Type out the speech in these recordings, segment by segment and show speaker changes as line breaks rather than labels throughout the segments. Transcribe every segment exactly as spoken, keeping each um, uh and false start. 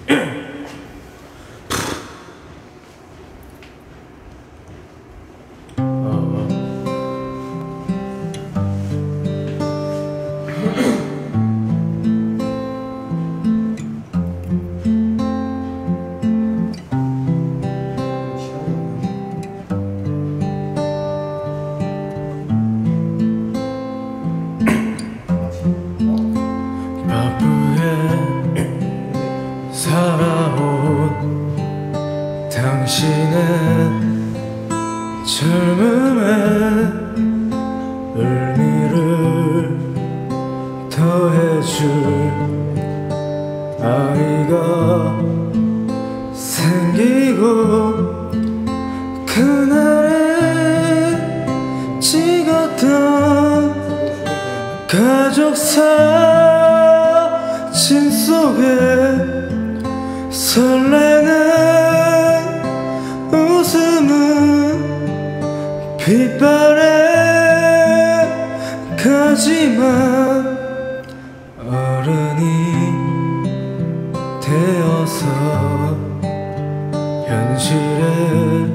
살아온 당신의 젊음의 의미를 더해줄 아이가 생기고 그날에 찍었던 가족 사진 속에 설레는 웃음은 빛바래 가지만 어른이 되어서 현실에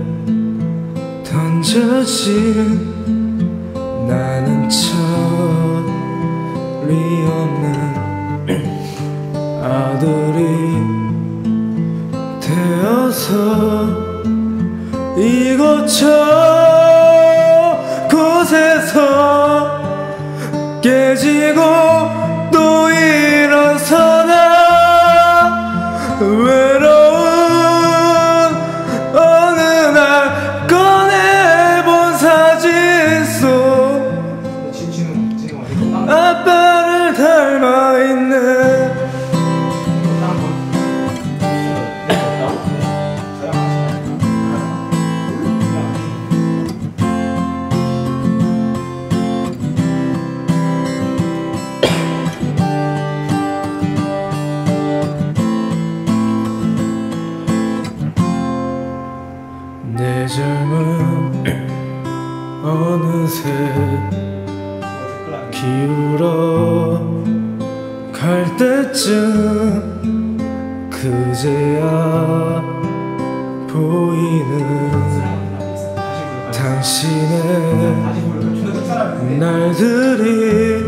던져진 나는 철이 없는 아들이 되어서 이곳저곳에서 깨지고 또 일어서나 외로운 어느 날 꺼내본 사진 속 아빠를 닮아있네. 내 젊음 어느새 기울어 갈 때쯤 그제야 보이는 당신의 날들이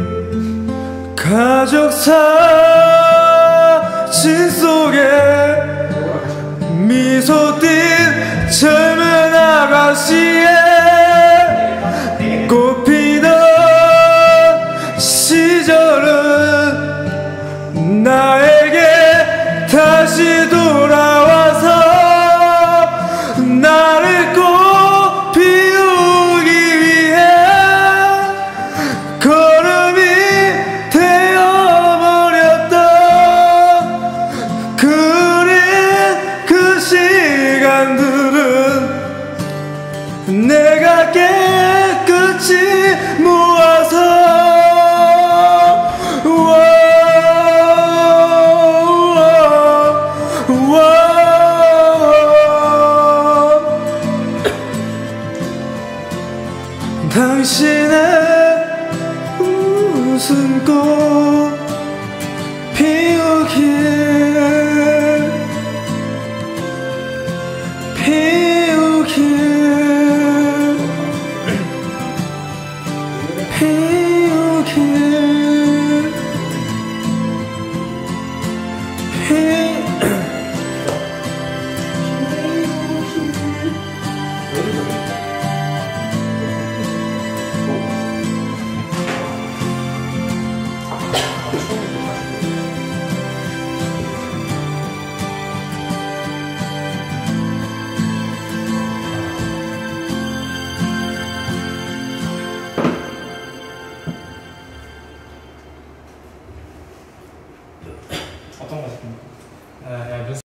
가족 사진 속에 미소 띈 젊은 아가씨